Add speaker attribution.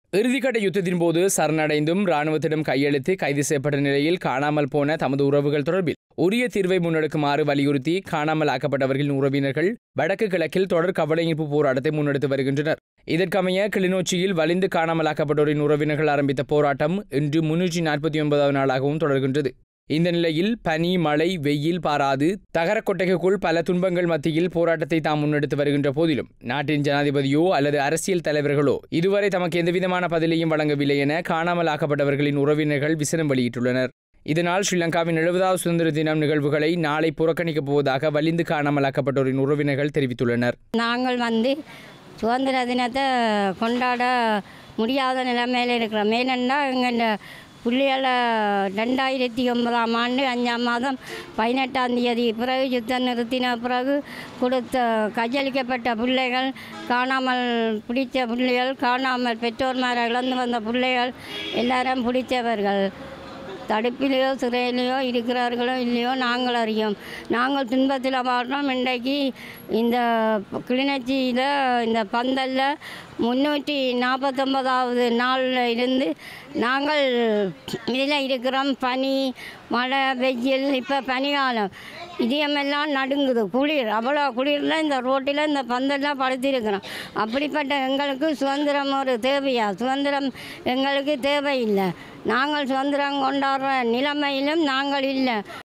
Speaker 1: இறுதிக்கட்ட யுத்தத்தின் போது சரணடைந்தும் இராணுவத்திடம் கையெழுத்து கைது செய்யப்பட்ட நிலையில் காணாமல் போன தமது உறவுகள் தொடர்பில் உரிய தீர்வை முன்னெடுக்குமாறு வலியுறுத்தி காணாமல் ஆக்கப்பட்டவர்களின் உறவினர்கள் வடக்கு கிழக்கில் தொடர் கவலையீர்ப்பு போராட்டத்தை முன்னெடுத்து வருகின்றனர். இதற்கமைய கிளிநொச்சியில் வலிந்து காணாமலாக்கப்பட்டோரின் உறவினர்கள் ஆரம்பித்த போராட்டம் இன்று 349வது நாளாகவும் தொடர்கின்றது. இந்த நிலையில் பனி, மழை, வெயில் பாராது தகர கொட்டைக்குள் பல துன்பங்கள் மத்தியில் போராட்டத்தை தாம் முன்னெடுத்து வருகின்ற போதிலும் நாட்டின் ஜனாதிபதியோ அல்லது அரசியல் தலைவர்களோ இதுவரை தமக்கு எந்தவிதமான பதிலையும் வழங்கவில்லை என காணாமல் ஆக்கப்பட்டவர்களின் உறவினர்கள் விசனம் வெளியிட்டுள்ளனர். இதனால் ஸ்ரீலங்காவின் 70வது சுதந்திர தினம் நிகழ்வுகளை நாளை புறக்கணிக்கப் போவதாக வலிந்து காணாமலாக்கப்பட்டோரின் உறவினர்கள் தெரிவித்துள்ளனர்.
Speaker 2: நாங்கள் சுதந்திர தினத்தை கொண்டாட முடியாத நிலைமையில் இருக்கிறோம். ஏனென்னா எங்கள் புள்ளிகளை 2009ஆம் ஆண்டு 5ஆம் மாதம் 18ஆம் தேதி பிறகு யுத்தம் நிறுத்தின பிறகு கையளிக்கப்பட்ட பிள்ளைகள், காணாமல் பிடித்த பிள்ளைகள், காணாமல் பெற்றோர்மாரை இழந்து வந்த பிள்ளைகள் எல்லாரும் பிடித்தவர்கள் தடுப்பிலையோ சிறையிலையோ இருக்கிறார்களோ இல்லையோ நாங்கள் அறியோம். நாங்கள் துன்பத்தில் பாடுறோம். இன்றைக்கு இந்த கிளிநொச்சியில் இந்த பந்தலில் 349வது நாளில் இருந்து நாங்கள் இதில் இருக்கிறோம். பனி, மழை, வெயில், இப்போ பனிகாலம், இதயமெல்லாம் நடுங்குது. குளிர், அவ்வளோ குளிரில் இந்த ரோட்டில் இந்த பந்தல்லாம் படுத்திருக்கிறோம். அப்படிப்பட்ட எங்களுக்கு சுதந்திரம் ஒரு தேவையா? சுதந்திரம் எங்களுக்கு தேவையில்லை. நாங்கள் சுதந்திரம் கொண்டாடுற நிலைமையிலும் நாங்கள் இல்லை.